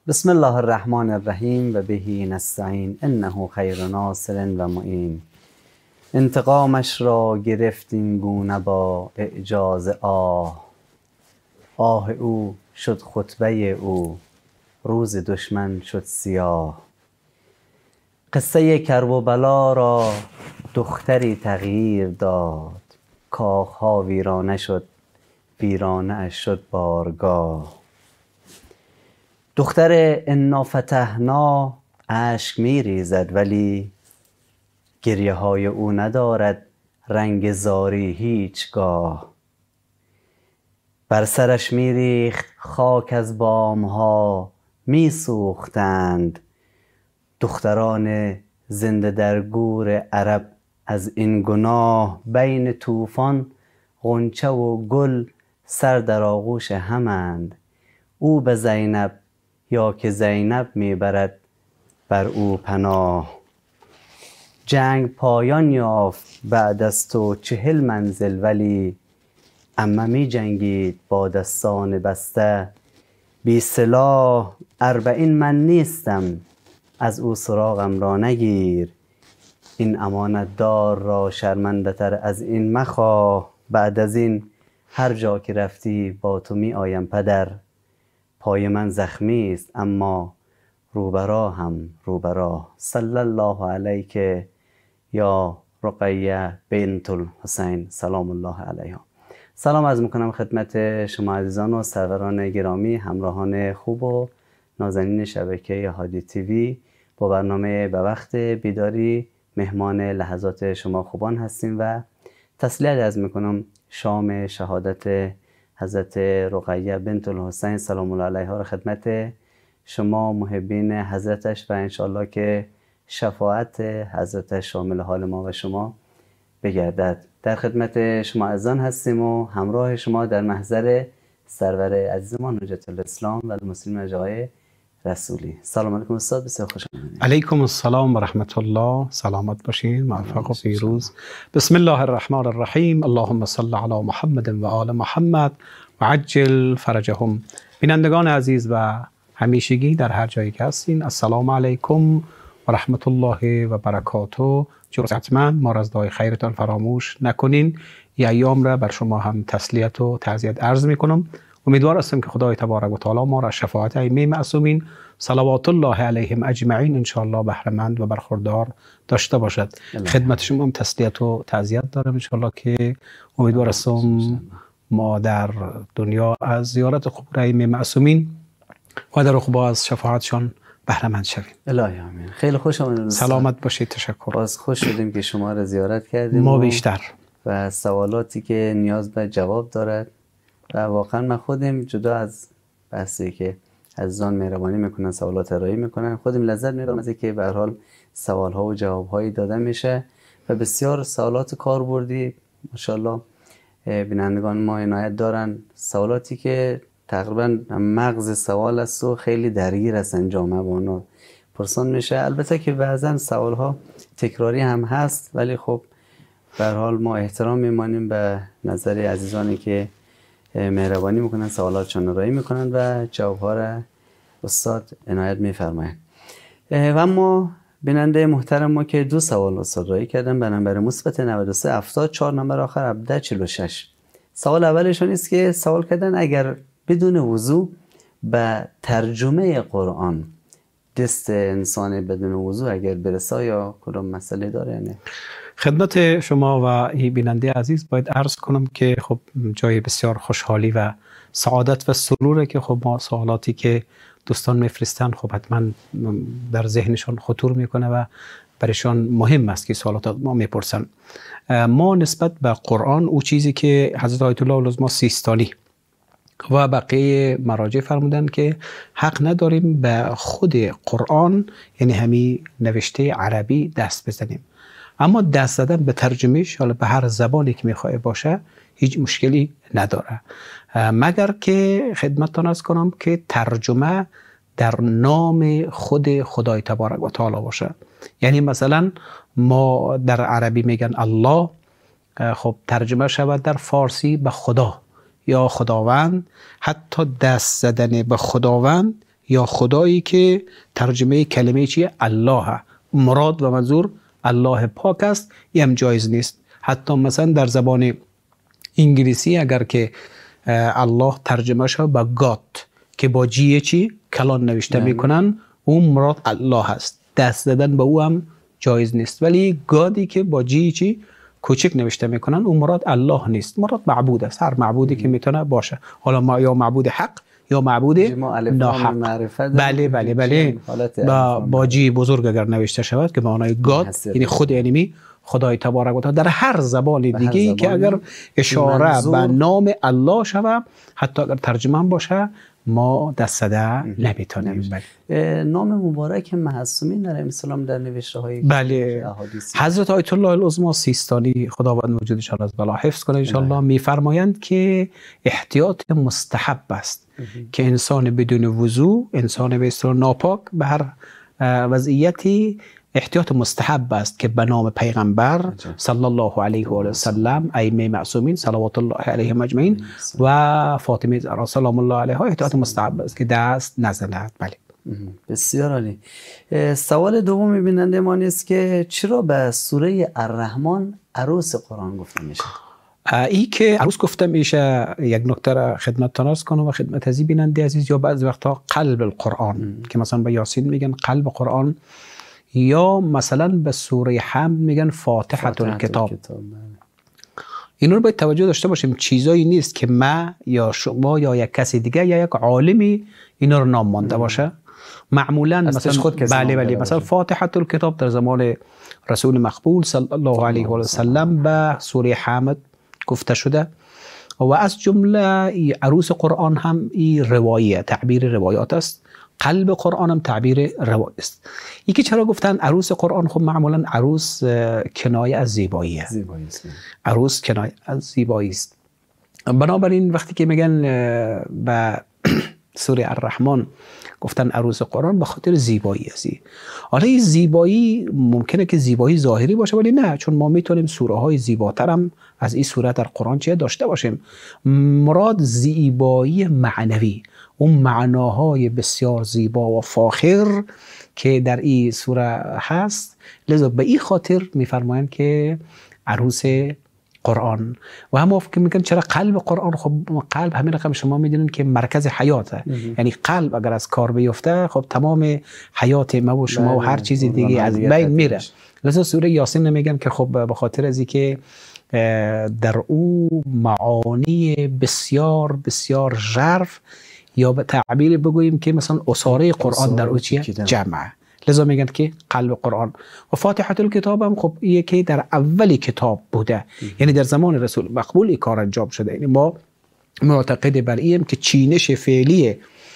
بسم الله الرحمن الرحیم و بهی نستعین انه خیر ناصر و معین. انتقامش را گرفت این گونه با اعجاز آه او شد خطبه او، روز دشمن شد سیاه. قصه کرب و بلا را دختری تغییر داد، کاخها ویرانه شد، ویرانه اش شد بارگاه. دختر انا فتحنا اشک می ریزد، ولی گریه های او ندارد رنگ زاری هیچگاه. بر سرش می ریخت خاک از بام ها، می سوختند دختران زنده در گور عرب از این گناه. بین طوفان غنچه و گل سر در آغوش همند، او به زینب یا که زینب میبرد بر او پناه. جنگ پایان یافت بعد از تو 40 منزل، ولی عمه می جنگید با دستان بسته. بی سلاح 40 من نیستم، از او سراغم را نگیر. این امانت دار را شرمنده تر از این مخواه. بعد از این هر جا که رفتی با تو می آیم پدر. پای من زخمی است اما روبرا هم روبرا. صلی الله علیک یا رقیه بنت الحسین سلام الله علیها. سلام عرض میکنم خدمت شما عزیزان و سروران گرامی، همراهان خوب و نازنین شبکه هادی تیوی. با برنامه به وقت بیداری مهمان لحظات شما خوبان هستیم و تسلیت عرض میکنم شام شهادت حضرت رقیه بنت الحسین سلام الله علیها را خدمت شما محبین حضرتش و انشالله که شفاعت حضرتش شامل حال ما و شما بگردد. در خدمت شما عزیزان هستیم و همراه شما در محضر سرور عزیزمان حجت الاسلام و المسلمین آقای رسولی. سلام علیکم استاد، بسیار خوش آمدید. علیکم السلام و رحمت الله. سلامت باشین، موفق و پیروز. بسم الله الرحمن الرحیم. اللهم صل علی محمد و آل محمد و عجل فرجهم. بینندگان عزیز و همیشگی در هر جایی که هستین، السلام علیکم و رحمت الله و برکاته. جز حتما ما رضای خیرتان فراموش نکنین. این ایام را بر شما هم تسلیت و تعزیت عرض میکنم. امیدوار هستم که خدای تبارک و تعالی ما را شفاعت ائمه معصومین صلوات الله علیهم اجمعین ان شاء الله بهره مند و برخوردار داشته باشد. خدمت شما هم تسلیت و تعزیت دارم ان شاء الله که امیدوار هستم ما در دنیا از زیارت قبور ائمه معصومین و در عقبا از شفاعتشان بهره مند شویم. الهی آمین. خیلی خوش آمدید. سلامت باشید. تشکر. باز خوش شدیم که شما را زیارت کردیم. ما بیشتر و سوالاتی که نیاز به جواب دارد و واقعا من خودم جدا از بحثی که عزیزان مهربانی میکنن سوالات ارائه میکنن، خودم لذت میبرم از اینکه به هر حال سوالها و جوابهایی داده میشه و بسیار سوالات کاربردی ماشاءالله بینندگان ما عنایت دارن. سوالاتی که تقریبا مغز سوال است و خیلی درگیر هستن جامعه با اونا پرسان میشه. البته که بعضا سوالها تکراری هم هست، ولی خب به هر حال ما احترام میمانیم به نظر عزیزانی که مهربانی میکنن سوالاتشون ارائه میکنن و جوابها را استاد عنایت میفرمایند. و اما بیننده محترم ما که 2 سوال استاد ارائه کردن به نمبر مثبت 93 74 نمبر آخر 1746. سوال اولشون است که سوال کردن اگر بدون وضو به ترجمه قرآن دست انسان بدون وضو اگر برسه یا کدام مسئله داره نه؟ خدمت شما و این بیننده عزیز باید عرض کنم که خب جای بسیار خوشحالی و سعادت و سروره که خب ما سوالاتی که دوستان میفرستن خب حتما در ذهنشان خطور میکنه و برایشان مهم است که سوالات ما میپرسن. ما نسبت به قرآن او چیزی که حضرت آیت الله العظمی سیستانی و بقیه مراجع فرمودن که حق نداریم به خود قرآن یعنی همین نوشته عربی دست بزنیم، اما دست زدن به ترجمهش حالا به هر زبانی که میخواه باشه هیچ مشکلی نداره، مگر که خدمتتان عرض کنم که ترجمه در نام خود خدای تبارک و تعالی باشه. یعنی مثلا ما در عربی میگن الله، خب ترجمه شود در فارسی به خدا یا خداوند. حتی دست زدن به خداوند یا خدایی که ترجمه کلمه چیه؟ الله. مراد و منظور الله پاک است، این هم جایز نیست. حتی مثلا در زبان انگلیسی اگر که الله ترجمه شد با گات که با جی چی کلان نوشته میکنن، اون مراد الله هست، دست دادن به او هم جایز نیست. ولی گادی که با جی چی کوچک نوشته میکنن، اون مراد الله نیست، مراد معبود است. هر معبودی که میتونه باشه، حالا ما یا معبود حق یا معبود ناحق. بله بله بله. با جی بزرگ اگر نوشته شود که معنای گاد یعنی خود انیمی خدای تبارک و تعالی، در هر زبان دیگه که اگر اشاره به نام الله شود، حتی اگر ترجمه هم باشه، ما دست ده نمیتونیم. نام مبارک معصومین علیهم السلام در نوشته های بله حضرت آیت الله العظمی سیستانی خداوند وجودش از بلا حفظ کنه ان شاء الله، میفرمایند که احتیاط مستحب است که انسان بدون وضو، انسان به اصطلاح ناپاک، به هر وضعیتی احتیاط مستحب است که به نام پیغمبر صلی الله علیه و سلم، ائمه معصومین صلوات الله علیهم اجمعین و فاطمه زهرا سلام الله علیها احتیاط مستحب است که دست نزند. بله بسیار عالی. سوال دوم بیننده ما است که چرا به سوره الرحمن عروس قرآن گفته میشه؟ ای که عروس گفته میشه، یک نکته را خدمتتان عرض کنم و خدمت از بیننده عزیز، یا بعضی وقتا قلب القرآن که مثلا به یاسین میگن قلب قرآن، یا مثلا به سوره حمد میگن فاتحه الکتاب. این رو باید توجه داشته باشیم، چیزایی نیست که ما یا شما یا یک کسی دیگه یا یک عالمی اینا رو نام مانده باشه. معمولا مثلا خود بله مثلا فاتحه الکتاب در زمان رسول مقبول صلی الله علیه و سلم به سوره حمد گفته شده و از جمله عروس قرآن هم این روایه، تعبیر روایات است. قلب قرآن هم تعبیر روایی است. یکی چرا گفتن عروس قرآن؟ خب معمولا عروس کنایه از زیبایی است. عروس کنایه از زیبایی است. بنابراین وقتی که میگن به سوره الرحمن گفتن عروس قرآن، به خاطر زیبایی است. حالا این زیبایی ممکنه که زیبایی ظاهری باشه، ولی نه، چون ما میتونیم سوره های زیباتر هم از این سوره در قرآن چه داشته باشیم. مراد زیبایی معنوی، اون معناهای بسیار زیبا و فاخر که در این سوره هست. لذا به این خاطر میفرمایند که عروس قرآن. و هم که میگن چرا قلب قرآن؟ خب قلب همین رقم شما میدونید که مرکز حیاته. یعنی قلب اگر از کار بیفته، خب تمام حیات ما و شما و هر چیزی دیگه از بین میره. لذا سوره یاسین میگن که خب به خاطر از اینکه در او معانی بسیار بسیار ژرف، یا به تعبیر بگوییم که مثلا اساره قرآن در او چیه؟ جمعه. لذا میگن که قلب قرآن. و فاتحه الکتاب هم خب یکی در اولی کتاب بوده، یعنی در زمان رسول مقبول این کار انجام شده. یعنی ما معتقد بر اینیم که چینش فعلی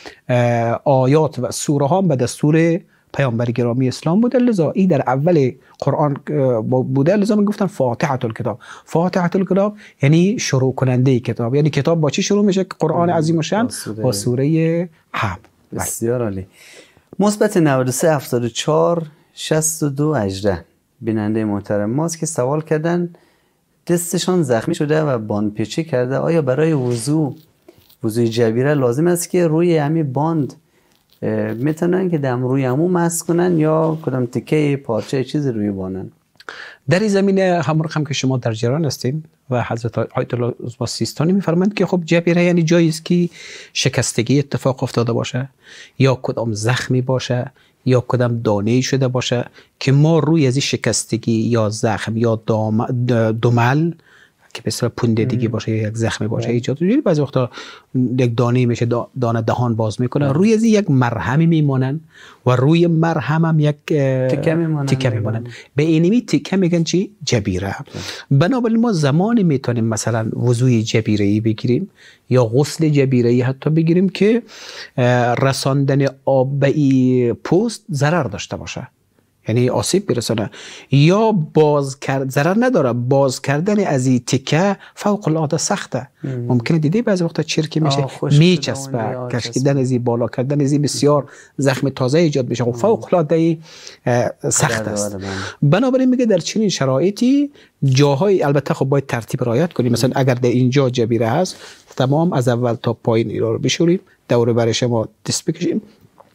آیات و سوره ها به دستور پیامبر گرامی اسلام بوده. لذا این در اول قرآن بوده. لذا میگفتن فاتحه الکتاب. فاتحه الکتاب یعنی شروع کننده کتاب. یعنی کتاب با چی شروع میشه؟ قرآن عظیم الشأن با سوره حمد. بسیار عالی. مثبت 93 74 62 18 بیننده محترم ماست که سوال کردن دستشان زخمی شده و باندپیچی کرده، آیا برای وضوء جبیره لازم است که روی همین باند میتونن که دم روی همون مسح کنن یا کدام تکه پارچه چیزی روی بانن؟ در این زمینه هم رقم که شما در جریان هستین و حضرت آیت الله العظمی سیستانی میفرمایند که خب جبیره یعنی جایی است که شکستگی اتفاق افتاده باشه، یا کدام زخمی باشه، یا کدام دانه‌ای شده باشه که ما روی از این شکستگی یا زخم یا دمل که به اصطلاح پوندگی باشه یا یک زخمی باشه ایجاد میشه. بعضی وقتا یک دانه میشه، دانه دهان باز میکنه، روی از یک مرهمی میمونن و روی مرهم هم یک تکه میمونن. به اینمی تکه میگن چی؟ جبیره. بنابراین ما زمانی میتونیم مثلا وضوء جبیره‌ای بگیریم یا غسل جبیره‌ای حتی بگیریم که رساندن آب به پوست ضرر داشته باشه، یعنی آسیب برسانه، یا ضرر نداره. باز کردن از این تکه فوق العاده سخته. ممکنه دیدی بعضی وقتا چرکی میشه، میچسبه، کشیدن از این بالا کردن از این بسیار زخم تازه ایجاد میشه و فوق العاده سخت است. بنابراین میگه در چنین شرایطی جاهای، البته خب باید ترتیب رعایت کنیم. مثلا اگر در اینجا جبیره هست، تمام از اول تا پایین اینا رو بشوریم، دور برش ما دست بکشیم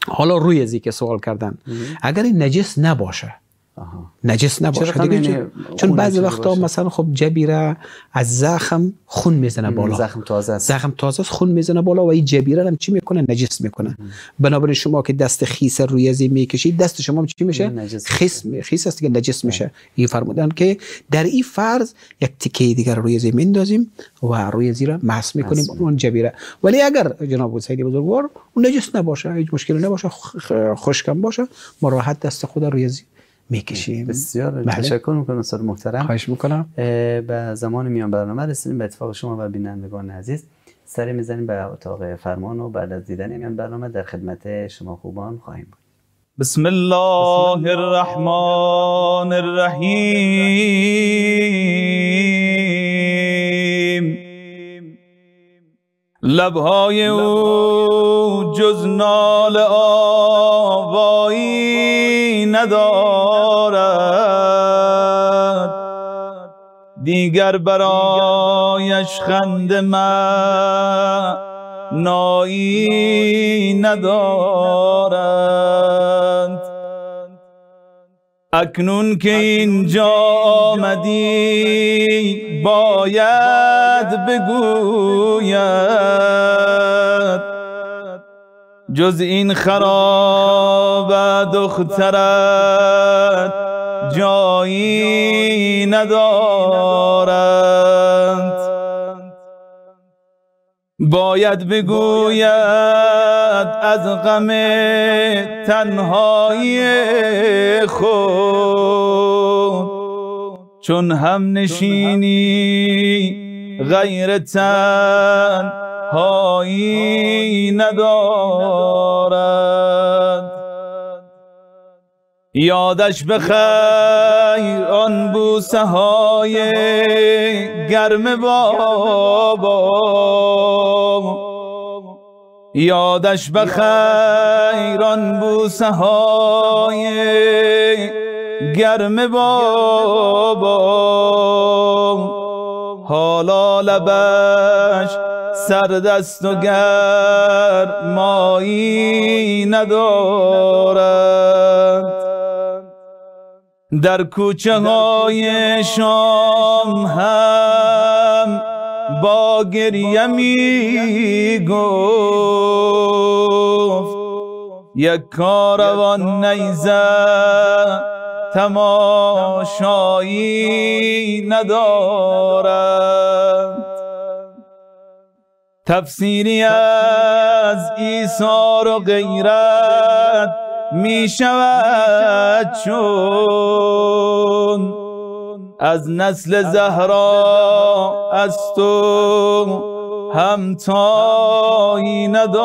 حالا روی ازی که سوال کردن، اگر این نجس نباشه، نجس نباشه دیگه، چون بعضی وقتا مثلا خب جبیره از زخم خون میزنه بالا، زخم تازه خون میزنه بالا و این جبیره هم چی میکنه؟ نجس میکنه. بنابراین شما که دست خیس روی ازی میکشید، دست شما چی میشه؟ خیس است که نجس میشه. این فرمودن که در این فرض یک تیکه دیگر روی ازی میندازیم و روی ازی را مسح میکنیم اون جبیره. ولی اگر جناب سید بزرگوار اون نجس نباشه، هیچ مشکلی نباشه، خشکم باشه، ما راحت دست خود روی ازی میکشیم. بسیار تشکر میکنم استاد محترم. خواهش میکنم. به زمان میان برنامه رسیدیم. به اتفاق شما و بینندگان عزیز سری میزنیم به اتاق فرمان و بعد از دیدن میان برنامه در خدمت شما خوبان خواهیم بود. بسم الله الرحمن الرحیم. لبهای او جز ناله آوایی ندارد، دیگر برایش خنده معنایی ندارد. اکنون که اینجا آمدی باید بگوید، جز این خراب دخترت جایی ندارد. باید بگوید از غم تنهایی خود، چون هم نشینی غیر تنهایی ندارد. یادش بخیر آن بوسه های گرم بابا، یادش بخیر آن بوسه های گرم بابا. حالا لبش سرد است و گرمایی ندارد. در کوچه های شام هم با گریه می گفت، یک کاروان نیزه تماشایی ندارد. تفسیری از ایثار و غیرت می شود چون از نسل زهرا است و همتایی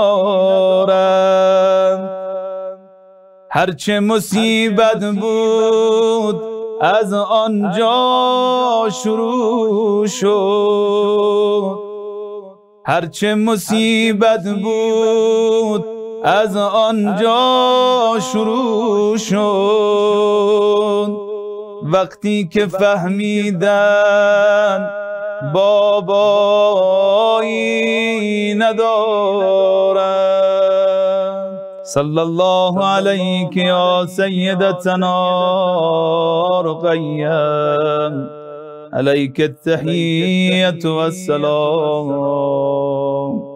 ندارد. هرچه مصیبت بود از آنجا شروع شد، هرچه مصیبت بود از آنجا شروع شد. وقتی که فهمیدن بابایی ندارند. صلی الله علیک یا سیدتنا رقیه، علیک التحیة والسلام.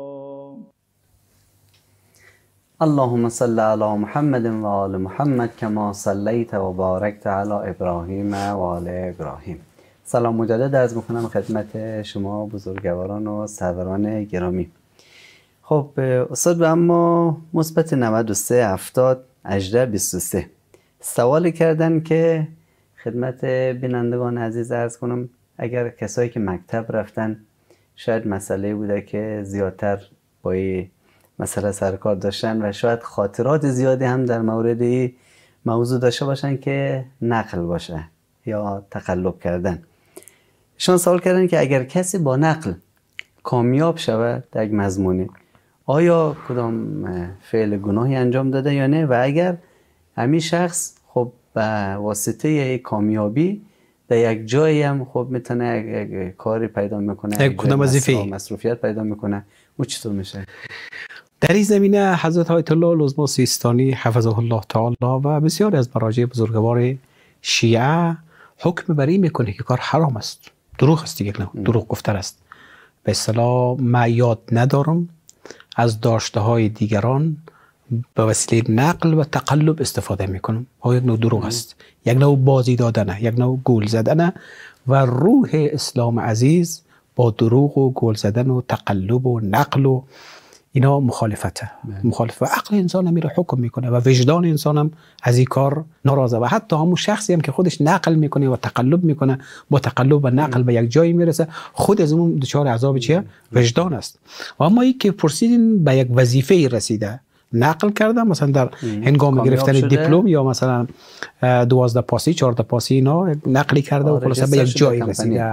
اللهم صل علی محمد و آل محمد کما صلیت و بارکت علی ابراهیم و آل ابراهیم. سلام مجدد عرض میکنم خدمت شما بزرگواران و سروران گرامی. خب استاد به اما مثبت 93 70 18 23 سوال کردن که خدمت بینندگان عزیز عرض کنم اگر کسایی که مکتب رفتن شاید مسئله بوده که زیادتر با مسئله سرکار داشتن و شاید خاطرات زیادی هم در مورد این موضوع داشته باشن که نقل باشه یا تقلب کردن. شما سوال کردن که اگر کسی با نقل کامیاب شود در یک مضمونی، آیا کدام فعل گناهی انجام داده یا نه، و اگر همین شخص خب به واسطه کامیابی در یک جایی هم خب میتونه یک کاری پیدا میکنه، کدام وظیفه مصروفیت پیدا میکنه، او چطور میشه؟ در این زمینه حضرت آیت الله العظما سیستانی حفظه الله تعالی و بسیاری از مراجع بزرگوار شیعه حکم بر این میکنه که کار حرام است، دروغ است دیگه، دروغ گفتن است. به اصطلاح من یاد ندارم از داشته های دیگران به وسیله نقل و تقلب استفاده میکنم. یک نوع دروغ است، یک نوع بازی دادنه، یک نوع گول زدنه و روح اسلام عزیز با دروغ و گول زدن و تقلب و نقل و اینا مخالفته. مخالف و عقل انسان هم میره حکم میکنه و وجدان انسان هم از این کار ناراضه و حتی همون شخصی هم که خودش نقل میکنه و تقلب میکنه با تقلب و نقل به یک جایی میرسه، خود از اون دچار عذاب چیه؟ وجدان است. و اما این که پرسیدین به یک وظیفه رسیده، نقل کردم مثلا در هنگام گرفتن دیپلم یا مثلا 12 پاسی 14 پاسی اینا نقلی کرده و خلاصه به یک جایی رسیده،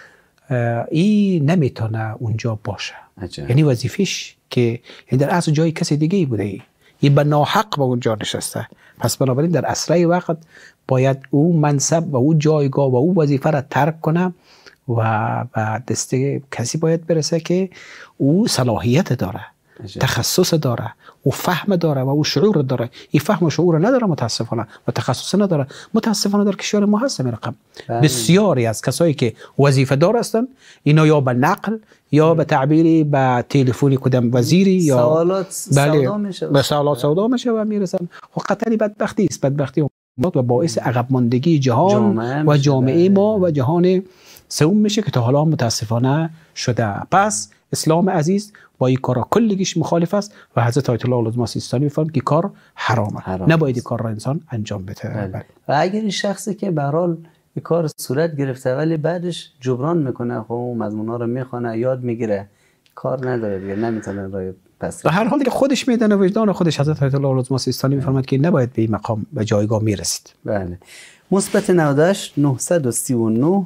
این نمیتونه اونجا باشه. یعنی وظیفش که در اصل جای کسی دیگه ای بوده، این به ناحق به اونجا نشسته. پس بنابراین در اسرع وقت باید او منصب و او جایگاه و او وظیفه را ترک کنه و به دست کسی باید برسه که او صلاحیت داره، تخصص داره، او فهم داره و او شعور داره. این فهم و شعور نداره متاسفانه و تخصص نداره متاسفانه. در کشور ما هست این رقم. بسیاری از کسایی که وظیفه دار هستن اینا یا به نقل یا به تعبیری به تلفنی کدام وزیری یا سوالات سودا میشه، به سوالات سودا میشه و میرسن. خب قطعی بدبختی است، بدبختی و باعث عقب ماندگی جهان و جامعه ما و جهان سوم میشه که تا حالا متاسفانه شده. پس اسلام عزیز با این کارا کلیش مخالف است و حضرت آیت الله العظما سیستانی میفرمایند که کار حرامه، نباید این کار را انسان انجام بده. و اگر این شخصی که به هر حال این کار صورت گرفته ولی بعدش جبران میکنه، خب مضمونا رو میخونه یاد میگیره، کار نداره دیگه، نمیتونه راه پس. به هر حال دیگه خودش میدونه، وجدان خودش. حضرت آیت الله العظما سیستانی میفرمایند که نباید به این مقام و جایگاه میرسید. بله. مثبت 98 939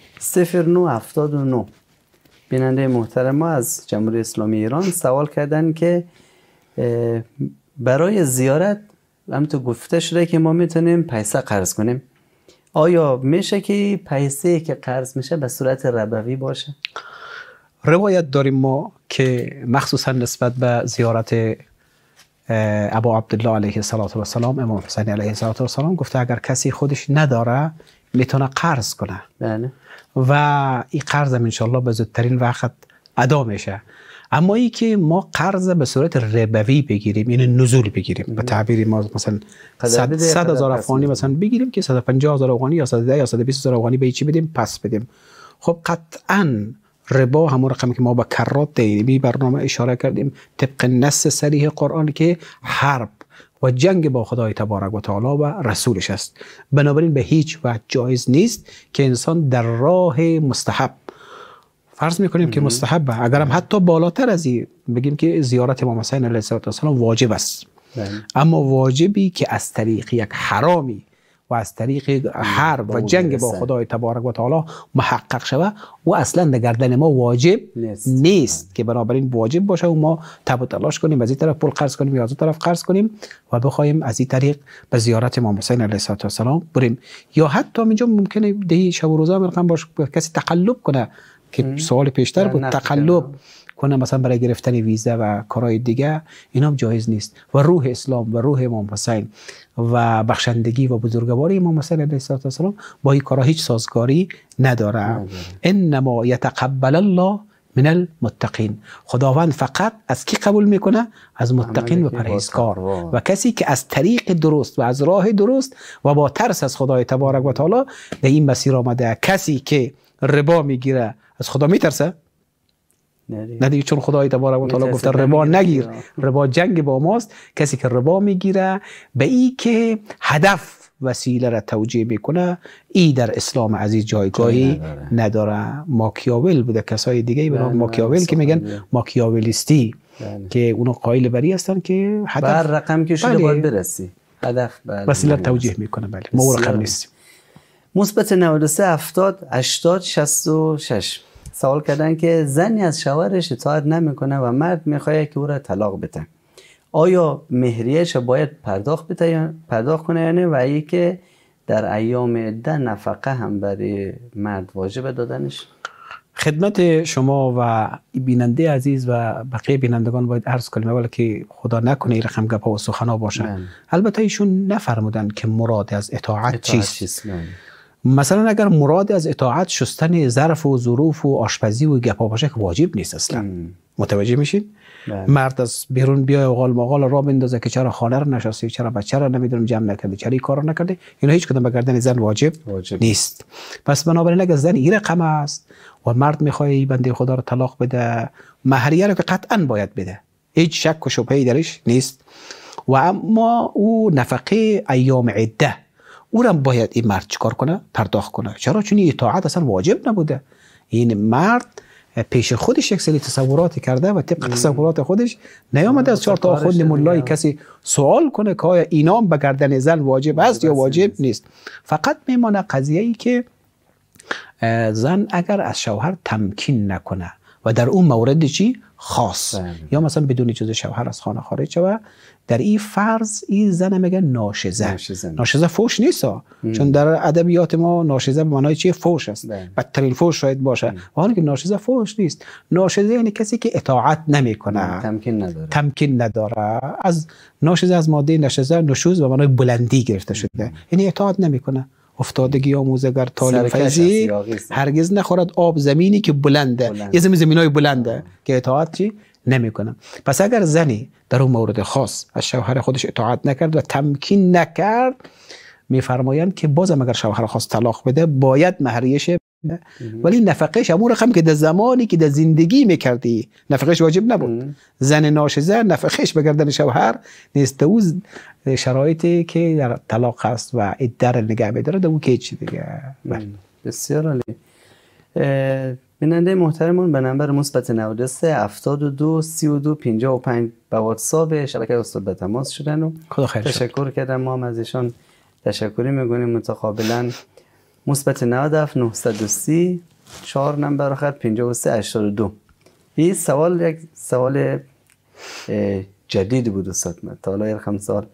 0979 بیننده محترم ما از جمهوری اسلامی ایران سوال کردن که برای زیارت همونطور گفته شده که ما میتونیم پیسه قرض کنیم، آیا میشه که پیسه که قرض میشه به صورت ربوی باشه؟ روایت داریم ما که مخصوصا نسبت به زیارت ابا عبدالله علیه السلام امام حسین علیه السلام گفته اگر کسی خودش نداره میتونه قرض کنه. بله. و این قرض هم انشالله به زودترین وقت ادا میشه. اما ای که ما قرض به صورت ربوی بگیریم، یعنی نزول بگیریم، به تعبیر ما مثلا 100,000 افغانی مثلا بگیریم که 150,000 افغانی یا 110 یا 120,000 افغانی به چی بدیم پس بدیم، خب قطعاً ربا همون رقمی که ما با کرات دیدیم برنامه اشاره کردیم طبق نص صریح قرآن که حرب و جنگ با خدای تبارک و تعالی و رسولش است. بنابراین به هیچ وجه جایز نیست که انسان در راه مستحب، فرض میکنیم که مستحب، اگرم حتی بالاتر از این بگیم که زیارت امام حسین علیه السلام واجب است، اما واجبی که از طریق یک حرامی و از طریق حرب و جنگ با خدای تبارک و تعالی محقق شود و اصلا در گردن ما واجب نیست که بنابراین واجب باشه و ما تب و تلاش کنیم از این طرف پول قرض کنیم یا از اون طرف قرض کنیم و بخوایم از این طریق به زیارت امام حسین علیه السلام بریم. یا حتی اینجا ممکنه دهی شب و روزه رقم باشه کسی تقلب کنه که سوال پیشتر بود، تقلب کنه مثلا برای گرفتن ویزا و کارهای دیگه، اینا هم جایز نیست. و روح اسلام و روح امام حسین و بخشندگی و بزرگواری امام حسین علیه السلام با این کارا هیچ سازگاری نداره. انما یتقبل الله من المتقین، خداوند فقط از کی قبول میکنه؟ از متقین و پرهیزکار و کسی که از طریق درست و از راه درست و با ترس از خدای تبارک و تعالی در این مسیر آمده. کسی که ربا میگیره از خدا میترسه؟ نه دیگه، چون خدای تبارک و تعالی گفته ربا نگیر، ربا جنگ با ماست. کسی که ربا میگیره به این که هدف وسیله را توجیه میکنه، ای در اسلام عزیز جایگاهی نداره. ماکیاول بوده، کسای دیگه به نام ماکیاول که میگن ماکیاولیستی که اونا قائل بری هستن که هدف بر رقم که شده باید برسی، هدف وسیله توجیه میکنه. بله، ما رقم نیستیم. مثبت 93 70 80 66 سوال کردن که زنی از شوهرش اطاعت نمیکنه و مرد میخواد که او را طلاق بده، آیا مهریه‌اش باید پرداخت کنه یا نه؟ و ای که در ایام عده نفقه هم برای مرد واجب دادنش؟ خدمت شما و بیننده عزیز و بقیه بینندگان باید عرض کنیم اولا که خدا نکنه این رقم گپا و سخنا باشه. البته ایشون نفرمودن که مراد از اطاعت چیست. مثلا اگر مراد از اطاعت شستن ظرف و ظروف و آشپزی و گپا باشه که واجب نیست اصلا. متوجه میشین؟ مرد از بیرون بیای و قال مقال را بندازه که چرا خانه رو نشستی، چرا بچه رو نمیدونم جمع نکردی، چرا این کارو نکردی، اینا هیچ کدوم به گردن زن واجب نیست. پس بنابراین اگر زن این رقم است و مرد میخواد بنده خدا رو طلاق بده، مهریه رو که قطعا باید بده، هیچ شک و شبهه‌ای درش نیست. و اما او نفقه ایام عده او را باید این مرد چیکار کنه؟ پرداخت کنه. چرا؟ چون اطاعت اصلا واجب نبوده. این مرد پیش خودش یک سری تصوراتی کرده و طبق تصورات خودش نیامده از 4 تا آخوند ملای کسی سوال کنه که آیا اینام به گردن زن واجب است یا واجب نیست. فقط میمانه قضیه‌ای که زن اگر از شوهر تمکین نکنه و در اون مورد چی خاص یا مثلا بدون اجازه شوهر از خانه خارج شوه، در این فرض این زن میگه ناشزه. ناشزه فوش نیست چون در ادبیات ما ناشزه به معنای چیه؟ فوش است. بدترین فوش شاید باشه. و حالا که ناشزه فوش نیست. ناشزه یعنی کسی که اطاعت نمیکنه، تمکین نداره. از ناشزه از ماده نشزه نشوز به معنای بلندی گرفته شده، یعنی اطاعت نمیکنه. افتادگی آموزگر طالب فیضی هرگز نخورد آب زمینی که بلنده. یه زمینای بلنده که اطاعت چی نمیکنه. پس اگر زنی در اون مورد خاص از شوهر خودش اطاعت نکرد و تمکین نکرد، میفرمایند که بازم اگر شوهر خواست طلاق بده باید مهریه‌ش بده، ولی نفقهش همون رقم که در زمانی که در زندگی میکردی نفقهش واجب نبود. زن ناشزه نفقهش به گردن شوهر نیست. او شرایطی که در طلاق هست و عده رو نگه می‌داره در اون که چی دیگه. بسیار عالی. بیننده محترمون به نمبر مثبت 93 72 32 55 به واتساپ شبکه استاد به تماس شدن و تشکر کردم. ما هم از ایشان تشکری میگونیم متقابلا. مثبت 97 930 4 نمبر آخر 53 82. این سوال یک سوال جدید بود استاد. تا حالا یک سال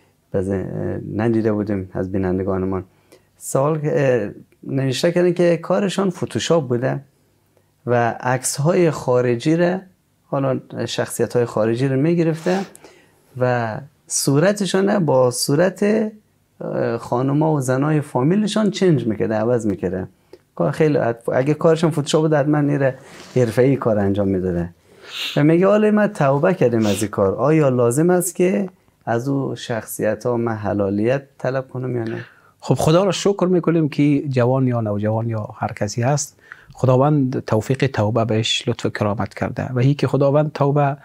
ندیده بودیم از بینندگانمان. سوال نوشته کردن که کارشان فتوشاپ بوده و عکس های خارجی را، حالا شخصیت های خارجی را میگرفته و صورتشان با صورت خانوما و زنای فامیلشان چنج میکرده، عوض میکرده. خیلی اگه کارشان فتوشاپ بوده حتما نیره حرفه‌ای کار انجام میداده و میگه حالا ما توبه کردیم از این کار، آیا لازم است که از او شخصیت ها من حلالیت طلب کنم یا نه؟ خب خدا را شکر میکنیم که جوان یا نوجوان یا هر کسی هست خداوند توفیق توبه بهش لطف کرامت کرده و هی که خداوند توبه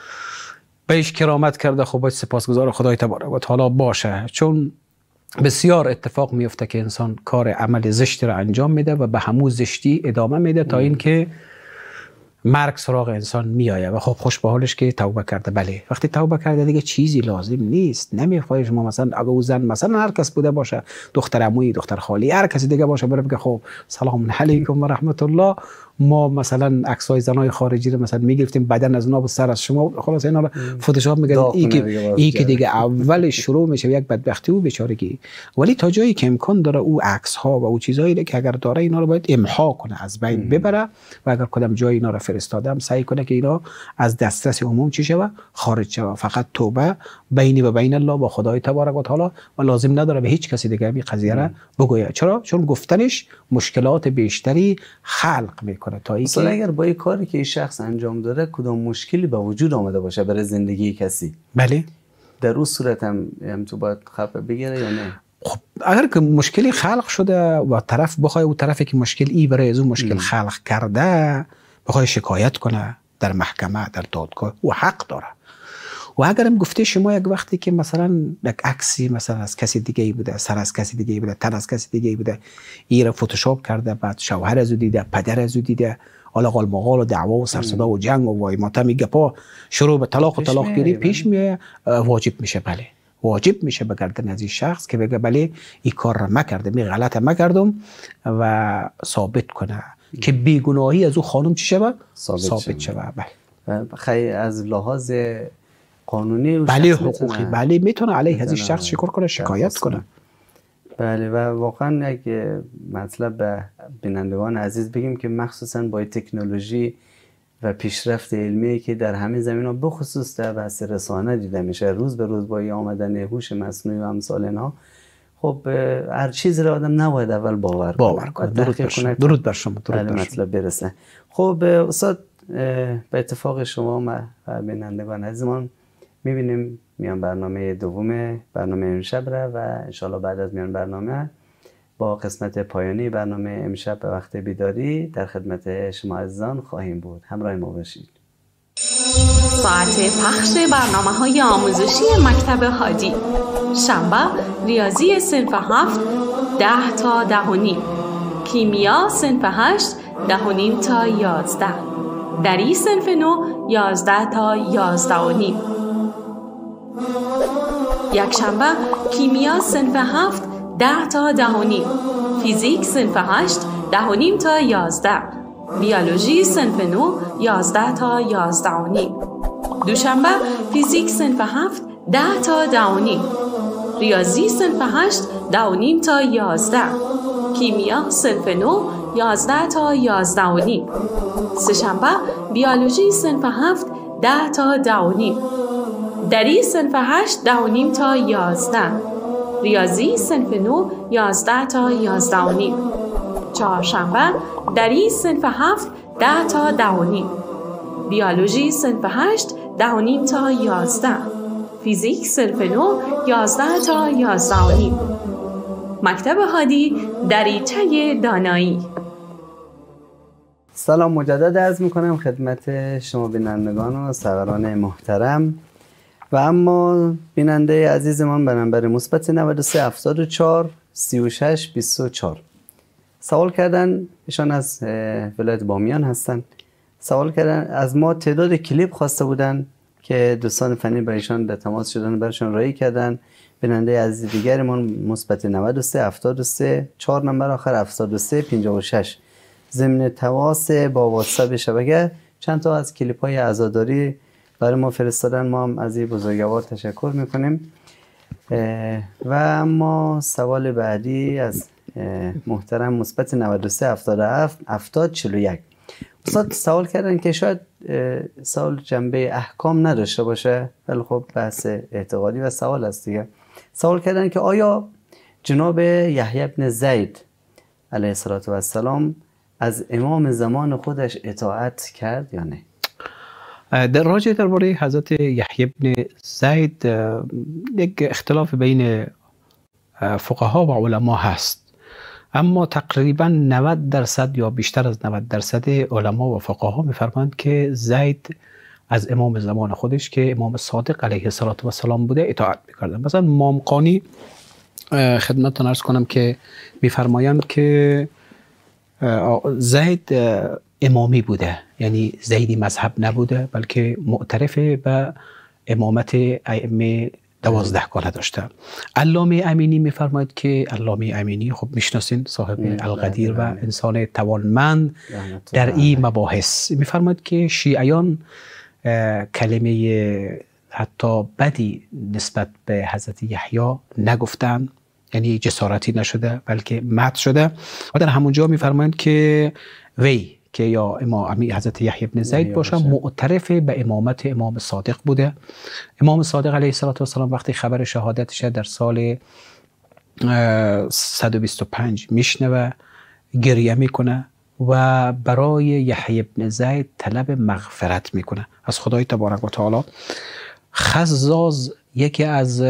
بهش کرامت کرده خب باید سپاسگزار خدای تبارک و تعالی باشه، چون بسیار اتفاق میفته که انسان کار عمل زشتی را انجام میده و به همون زشتی ادامه میده تا اینکه مرگ سراغ انسان میآید و خب خوش به حالش که توبه کرده. بله وقتی توبه کرده دیگه چیزی لازم نیست. نمیخوای شما مثلا اگه او زن مثلا هر کس بوده باشه، دختر عمویی، دختر خالی، هر کسی دیگه باشه، بره بگه خب سلام علیکم و رحمت الله، ما مثلا عکسای زنای خارجی رو مثلا میگرفتیم بدن از اونها و سر از شما، خلاص اینا رو فتوشاپ میگردید. این که دیگه اول شروع میشه یک بدبختی و بیچارگی. ولی تا جایی که امکان داره او عکس ها و او چیزایی که اگر داره اینا رو باید امحا کنه، از بین ببره و اگر کدام جای اینا رو فرستادم سعی کنه که اینا از دسترس عموم چی شوه، خارج شوه. فقط توبه بینی و بین الله با خدای تبارک و تعالی و لازم نداره به هیچ کسی دیگه این قضیه را بگوید. چرا؟ چون گفتنش مشکلات بیشتری خلق میکنه. تا اینکه اگر با این کاری که این شخص انجام داره کدام مشکلی به وجود آمده باشه برای زندگی کسی، بله در اون صورت هم تو باید خفه بگیره یا نه؟ خب اگر که مشکلی خلق شده و طرف بخواد او طرفی که مشکل ای برای از اون مشکل خلق کرده بخواد شکایت کنه در محکمه، در دادگاه، و حق داره. و اگرم گفته شما یک وقتی که مثلا یک عکسی مثلا از کسی دیگه ای بوده، سر از کسی دیگه ای بوده، تن از کسی دیگه ای بوده، این رو فتوشاپ کرده، بعد شوهر از او دیده، پدر از او دیده، حالا قال مقال و دعوا و سرصدا و جنگ و وای ماتا میگه پا شروع به طلاق و طلاق گیری پیش میاد، واجب میشه. بله واجب میشه به گردن از این شخص که بگه بله این کار را نکرده، می غلط نکردم و ثابت کنه که بیگناهی از او خانم چی شود؟ ثابت شود. بله خیلی از لحاظ قانونی و بله حقوقی بله میتونه علیه از این شخص شکر کنه، شکایت کنه. بله و واقعا یک مطلب به بینندگان عزیز بگیم که مخصوصا با تکنولوژی و پیشرفت علمی که در همه زمین‌ها بخصوص در بحث رسانه دیده میشه روز به روز با آمدن هوش مصنوعی و امثال اینها، خب هر چیز را آدم نباید اول باور کنه. درود بر شما. مطلب برسه. خب استاد، به اتفاق شما و بینندگان عزیزمان میبینیم میان برنامه دوم برنامه امشب را و انشالله بعد از میان برنامه با قسمت پایانی برنامه امشب به وقت بیداری در خدمت شما عزیزان خواهیم بود. همراه ما باشید. ساعت پخش برنامه‌های آموزشی مکتب هادی: شنبه ریاضی صنف 7 10 تا 10:30، کیمیا صنف 8 10:30 تا 11، دری صنف 9 11 تا 11:30. یک شنبه کیمیا صنف 7 10 تا 10:30، فیزیک صنف 8 10:30 تا 11، بیولوژی صنف 9 11 تا 11:30. دوشنبه فیزیک صنف 7 10 تا 10:30، ریاضی صنف 8 10:30 تا 11، کیمیا صنف 9 11 تا 11:30. سه‌شنبه بیولوژی صنف 7 10 تا 10:30، دری صنف 8 10:30 تا 11، ریاضی صنف 9 11 تا 11:30. چهارشنبه دری صنف 7 10 تا 10:30، بیولوژی صنف 8 10:30 تا 11، فیزیک صنف 9 11 تا 11:30. مکتب هادی، دریچه دانایی. سلام مجدد عرض میکنم خدمت شما بینندگان و سروران محترم. و اما بیننده عزیزمان به نمبر مثبت 93 74 36 24 سوال کردن. ایشان از ولایت بامیان هستن. سوال کردن از ما تعداد کلیپ خواسته بودن که دوستان فنی با ایشان در تماس شدن، برشان رایی کردن. بیننده عزیز دیگرمان مثبت 93 73 4 نمبر آخر 73 56 ضمن تماس با واتساپ شبکه چند تا از کلیپ های عزاداری برای ما فرستادن. ما هم از این بزرگوار تشکر میکنیم. و اما سوال بعدی از محترم مثبت 93 77 70 41 استاد سوال کردن که شاید سوال جنبه احکام نداشته باشه، ولی خب بحث اعتقادی و سوال است دیگه. سوال کردن که آیا جناب یحیی بن زید علیه السلام از امام زمان خودش اطاعت کرد یا نه؟ در راجع درباره حضرت یحیی بن زید یک اختلاف بین فقها و علما هست، اما تقریبا 90% یا بیشتر از 90% علما و فقها میفرمایند که زید از امام زمان خودش که امام صادق علیه السلام بوده اطاعت میکردن. مثلا مامقانی خدمتتون عرض کنم که میفرمایند که زید امامی بوده، یعنی زیدی مذهب نبوده بلکه معترف به امامت ائمه 12 گانه داشته. علامه امینی میفرماید که علامه امینی خب میشناسین، صاحب القدیر و انسان توانمند در این مباحث، میفرماید که شیعیان کلمه حتی بدی نسبت به حضرت یحیی نگفتن، یعنی جسارتی نشده بلکه مدح شده. و در همونجا میفرمایند که وی که یا امام حضرت یحیی بن زید باشه معترف به امامت امام صادق بوده. امام صادق علیه السلام وقتی خبر شهادتش در سال 125 میشنوه گریه میکنه و برای یحیی بن زید طلب مغفرت میکنه از خدای تبارک و تعالی. خزاز یکی از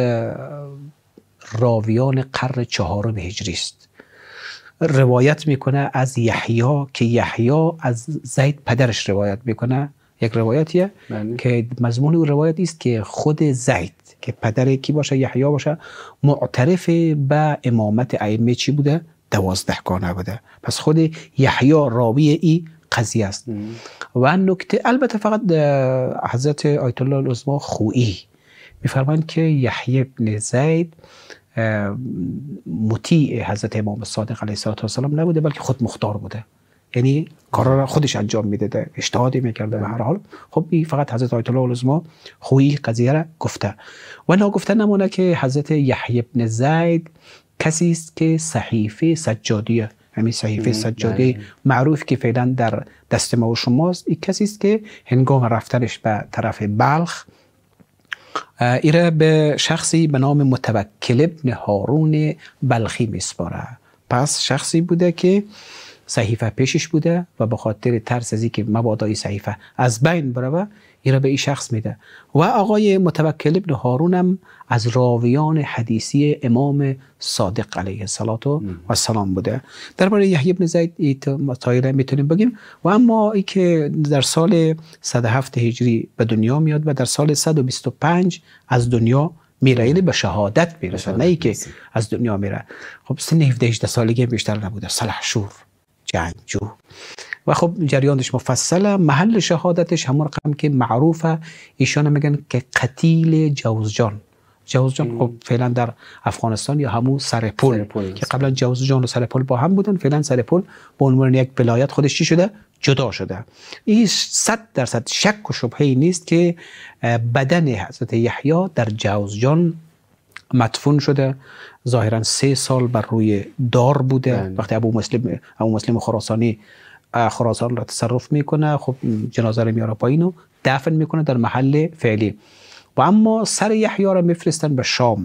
راویان قرن 4 هجری است، روایت میکنه از یحیی که یحیی از زید پدرش روایت میکنه. یک روایتیه که مضمون اون روایت است که خود زید که پدر کی باشه، یحیی باشه، معترف به امامت ائمه چی بوده؟ 12 گانه بوده. پس خود یحیی راوی این قضیه است. و نکته البته فقط حضرت آیت الله العظما خویی میفرمایند که یحیی بن زید مطیع حضرت امام صادق علیه السلام نبوده بلکه خود مختار بوده، یعنی کارا را خودش انجام میداده، اجتهادی میکرده. به هر حال خب این فقط حضرت آیت الله العظما خویی قضیه را گفته. و ناگفته نمونه که حضرت یحیی بن زید کسی است که صحیفه سجادیه، همین صحیفه سجادی معروف که فعلا در دست ما و شماست، این کسی است که هنگام رفتنش به طرف بلخ ایره به شخصی به نام متوکل ابن هارون بلخی میسپاره. پس شخصی بوده که صحیفه پیشش بوده و به خاطر ترس از اینکه مبادا این صحیفه از بین بره ایره به این شخص میده. و آقای متوکل ابن هارون هم از راویان حدیثی امام صادق علیه السلام بوده. درباره یحیی بن زید این مسائل میتونیم بگیم. و اما ای که در سال 107 هجری به دنیا میاد و در سال 125 از دنیا میره، یعنی به شهادت میرسه، نه ای که از دنیا میره. خب سن 17 سالگی بیشتر نبوده، سلحشور، جنگجو. و خب جریانش مفصله. محل شهادتش همون رقم که معروفه، ایشان میگن که قتیل جوزجان. جوزجان خب فعلا در افغانستان یا همون سرپل که قبلا جوزجان و سرپل با هم بودن، فعلا سرپل به عنوان یک ولایت خودش چی شده؟ جدا شده. این 100% شک و شبهه‌ای نیست که بدن حضرت یحیی در جوزجان مدفون شده. ظاهرا 3 سال بر روی دار بوده. وقتی ابو مسلم خراسانی خراسان را تصرف میکنه، خب جنازه رو میاره پایین و دفن میکنه در محل فعلی. و اما سر یحیی را میفرستن به شام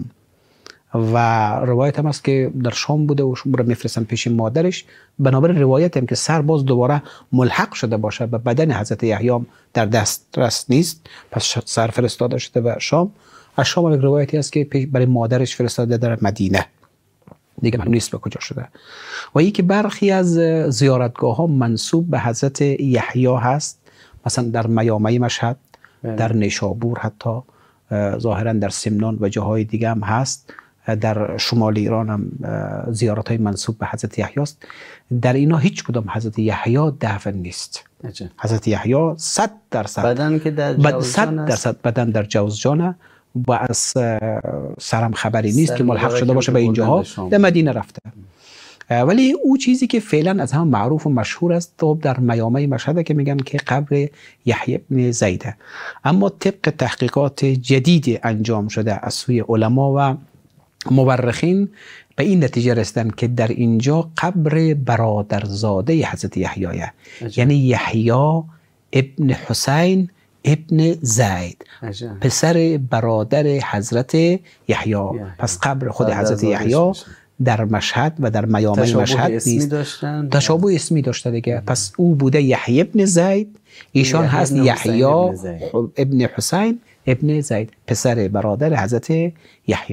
و روایت هم است که در شام بوده و را میفرستن پیش مادرش. بنابر روایت هم که سر باز دوباره ملحق شده باشه به بدن حضرت یحیی در دسترس نیست، پس سر فرستاده شده به شام. از شام یک روایتی است که برای مادرش فرستاده در مدینه، دیگه معلوم نیست به کجا شده. و یکی برخی از زیارتگاه ها منسوب به حضرت یحیی هست، مثلا در میامه مشهد، در نیشابور، حتی ظاهرا در سمنان و جاهای دیگه هم هست. در شمال ایران هم زیارت های منسوب به حضرت یحیی است. در اینا هیچ کدام حضرت یحیی دفن نیست. حضرت یحیی 100% بدن که در جوزجان 100% بدن در جوزجانه و از سرم خبری نیست که ملحق شده باشه به اینجاها، در مدینه رفته. ولی او چیزی که فعلا از هم معروف و مشهور است تو در میامه مشهد که میگن که قبر یحیی بن زیده. اما طبق تحقیقات جدید انجام شده از سوی علما و مورخین به این نتیجه رسیدن که در اینجا قبر برادرزاده حضرت یحیی، یعنی یحیی ابن حسین ابن زید، پسر برادر حضرت یحیی. پس قبر خود حضرت یحیی در مشهد و در میامه مشهد نیست. تشابه اسمی داشته دیگه. پس او بوده یحیی ابن زید، ایشان هست یحیی ابن حسین ابن زید، پسر برادر حضرت یحیی.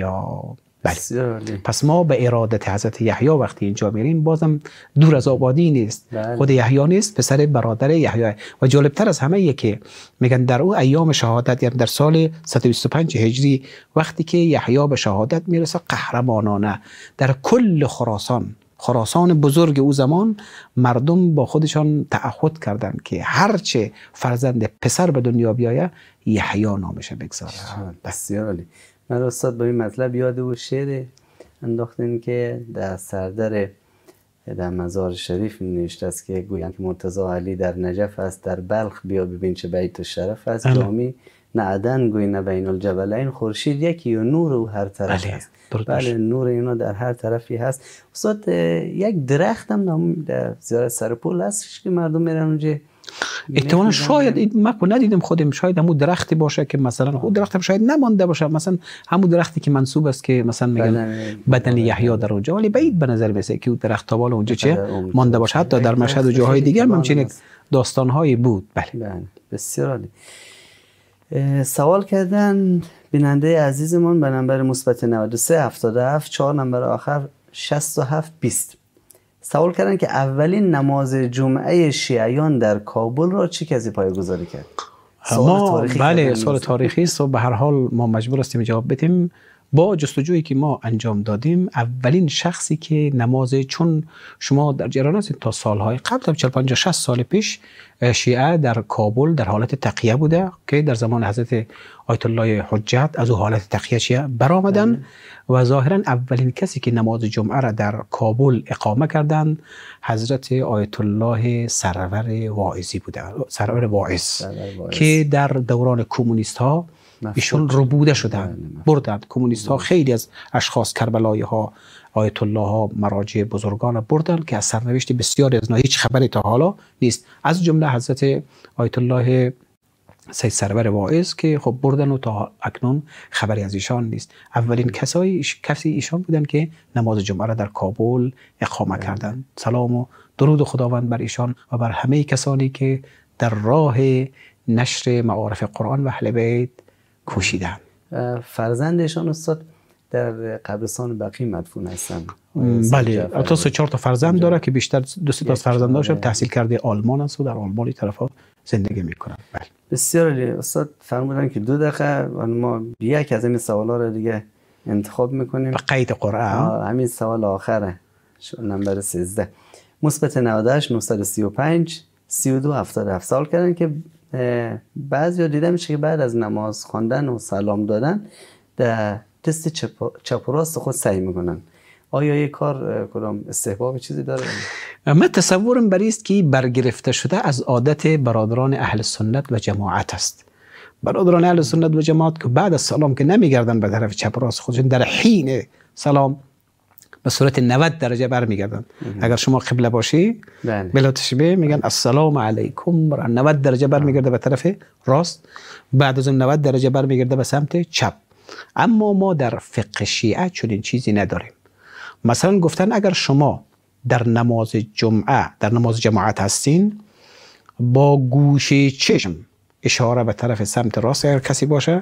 بله. پس ما به ارادت حضرت یحیی وقتی اینجا میریم بازم دور از آبادی نیست. خود یحیی نیست، پسر برادر یحیی. و جالبتر از همه که میگن در او ایام شهادت، یعنی در سال 125 هجری وقتی که یحیی به شهادت میرسه، قهرمانانه در کل خراسان بزرگ او زمان مردم با خودشان تعهد کردند که هرچه فرزند پسر به دنیا بیایه یحیی نامش بگذاره. بسیار عالی. من استاد با این مطلب یاد و شعر انداختین که در سردر در مزار شریف نوشته است که گویند که مرتضی علی در نجف است، در بلخ بیا ببین چه بیت الشرف است، جامی نه عدن گوی نه بین الجبلین، خورشید یکی و نور او هر طرف است. بله نور اینا در هر طرفی هست. استاد یک درخت هم در زیارت سرپل هستش که مردم میرن اونجا، احتمالا شاید ما ندیدیم خودم، شاید همون درختی باشه که مثلا خود درخت شاید نمانده باشه، مثلا همون درختی که منسوب است که مثلا میگن بدن یحیی در اونجا، ولی بعید به نظر میسه که اون درخت تابال اونجا چه مانده باشه. حتی در مشهد و جاهای دیگه هم همچین داستان‌هایی بود. بله بسیار عالی. سوال کردن بیننده عزیزمون به نمبر مثبت 93 77 4 نمبر آخر 67 20 سوال کردن که اولین نماز جمعه شیعیان در کابل را چه کسی پایه‌گذاری کرد؟ سوال تاریخی است و به هر حال ما مجبور هستیم جواب بدیم. با جستجویی که ما انجام دادیم اولین شخصی که نماز، چون شما در جریان هستید تا سالهای قبل 40 50 60 سال پیش شیعه در کابل در حالت تقیه بوده که در زمان حضرت آیت الله حجت از او حالت تقیه شیعه برآمدن و ظاهرا اولین کسی که نماز جمعه را در کابل اقامه کردند حضرت آیت الله سرور واعظی بوده، سرور واعظ که در دوران کمونیست ها ایشون ربوده شدن، بردند. کمونیست ها خیلی از اشخاص، کربلایی ها، آیت الله ها، مراجع بزرگان بردند که از سرنوشت بسیاری از اینا هیچ خبری تا حالا نیست، از جمله حضرت آیت الله سید سرور واعظ که خب بردن و تا اکنون خبری از ایشان نیست. اولین کسی ایشان بودن که نماز جمعه را در کابل اقامه کردند. سلام و درود خداوند بر ایشان و بر همه کسانی که در راه نشر معارف قرآن و اهل بیت کوشیدند. فرزندشان استاد در قبرستان بقیع مدفون هستند. بله، تا 3-4 تا فرزند داره که بیشتر 2-3 تا فرزنداش تحصیل کرده آلمان است و در آلمان طرفا زندگی میکنن. بله. بسیار عالی استاد. فرمودن که 2 دقیقه و ما یک از این سوالا رو دیگه انتخاب میکنیم. به قید قرآن. همین سوال آخره، نمبر 13. مثبت 98 935 32 77 سال کردن که بعضیا دیده میشه که بعد از نماز خواندن و سلام دادن در دست چپ و راست خود سعی میکنن. آیا یک کار کدام استحباب چیزی داره؟ من تصورم بر است که برگرفته شده از عادت برادران اهل سنت و جماعت است. برادران اهل سنت و جماعت که بعد از سلام که نمیگردن به طرف چپ و راست خودشون، در حین سلام به صورت 90 درجه برمیگردن. اگر شما قبله باشی بلا تشبیه میگن السلام علیکم، 90 درجه برمیگرده به طرف راست، بعد از 90 درجه برمیگرده به سمت چپ. اما ما در فقه شیعه چنین چیزی نداریم. مثلا گفتن اگر شما در نماز جمعه، در نماز جماعت هستین، با گوشه چشم اشاره به طرف سمت راست اگر کسی باشه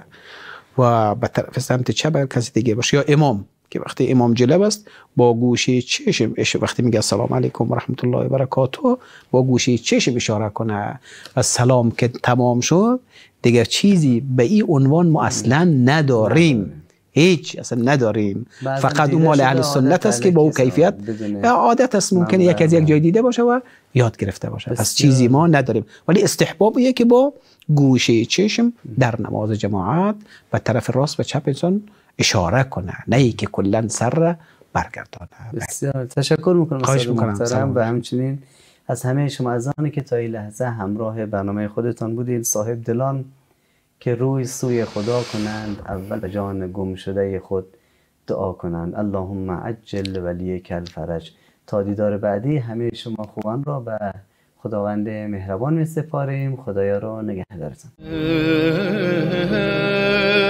و به طرف سمت چپ اگر کسی دیگه باشه، یا امام که وقتی امام جلب است با گوشه چشم وقتی میگه السلام علیکم و رحمت الله و برکاته با گوشه چشم اشاره کنه و سلام که تمام شد دیگه چیزی به این عنوان ما اصلا نداریم. هیچ اصلا نداریم. فقط اون مال اهل سنت است که با اون کیفیت عادت است، ممکنه یک از یک جای دیده باشه و یاد گرفته باشه. پس چیزی ما نداریم، ولی استحبابیه که با گوشه چشم در نماز جماعت به طرف راست و چپ انسان اشاره کنه، نه ای که کلا سر برگردانه. بسیار تشکر میکنم استاد محترم و همچنین از همه شما عزیزانی که تا این لحظه همراه برنامه خودتان بودید. صاحب دلان که روی سوی خدا کنند، اول به جان گم شده خود دعا کنند. اللهم عجل ولیک الفرج. تا دیدار بعدی همه شما خوبان را به خداوند مهربان می سپاریم. خدایا را نگهدارتان.